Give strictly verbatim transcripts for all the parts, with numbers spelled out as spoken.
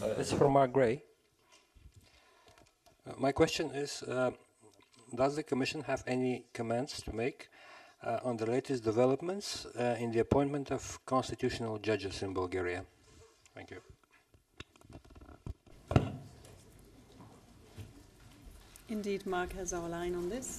Uh, it's from Mark Gray. Uh, my question is, uh, does the Commission have any comments to make uh, on the latest developments uh, in the appointment of constitutional judges in Bulgaria? Thank you. Indeed, Mark has our line on this.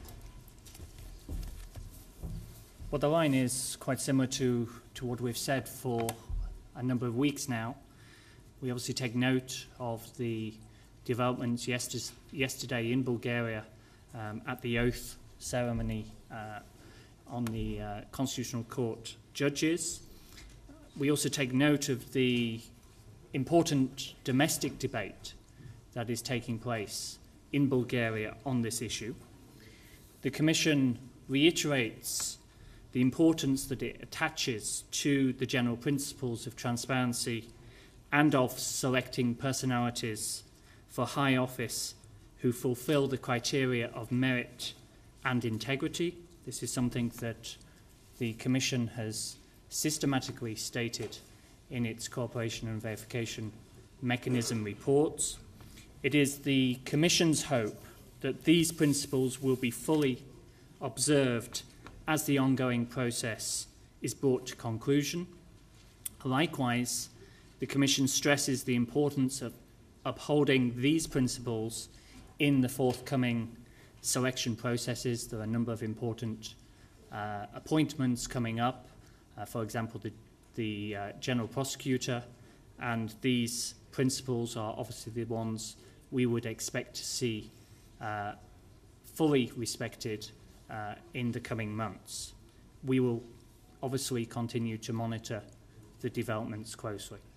Well, the line is quite similar to, to what we've said for a number of weeks now. We obviously take note of the developments yester yesterday in Bulgaria um, at the oath ceremony uh, on the uh, Constitutional Court judges. We also take note of the important domestic debate that is taking place in Bulgaria on this issue. The Commission reiterates the importance that it attaches to the general principles of transparency and of selecting personalities for high office who fulfil the criteria of merit and integrity. This is something that the Commission has systematically stated in its cooperation and verification mechanism reports. It is the Commission's hope that these principles will be fully observed as the ongoing process is brought to conclusion. Likewise, the Commission stresses the importance of upholding these principles in the forthcoming selection processes. There are a number of important uh, appointments coming up, uh, for example, the, the uh, General Prosecutor, and these principles are obviously the ones we would expect to see uh, fully respected uh, in the coming months. We will obviously continue to monitor the developments closely.